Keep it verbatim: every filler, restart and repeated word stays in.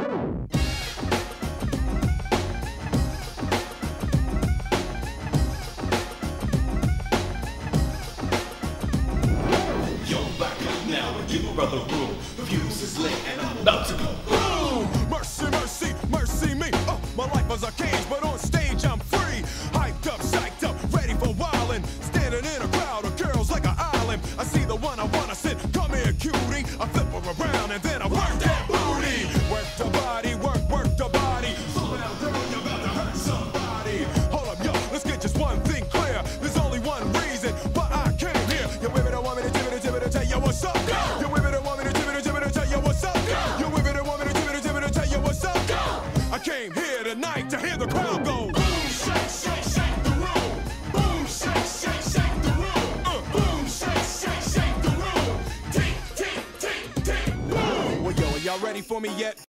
Give a brother room, the fuse is lit and I'm about to go boom! Mercy, mercy, mercy me. Oh, my life was a cage, but on stage I'm free. Hyped up, psyched up, ready for wildin'. Standing in a crowd of girls like an island. I see the one I wanna sit, come here cutie. I flip her around and then I work that booty. Work the body, work, work the body. Slow down girl, you're about to hurt somebody. Hold up, yo, let's get just one thing clear. There's only one reason why I came here. You women don't want me to tell me to tell you what's up. You women don't want me to tell me to tell you what's up. You women don't want me to tell me to tell you what's up. I came here tonight to hear the crowd go boom, shake, shake, shake the room. Boom, shake, shake, shake the room. Uh, boom, shake, shake, shake the room. Tick, tick, tick, tick, boom. Well, yo, are y'all ready for me yet?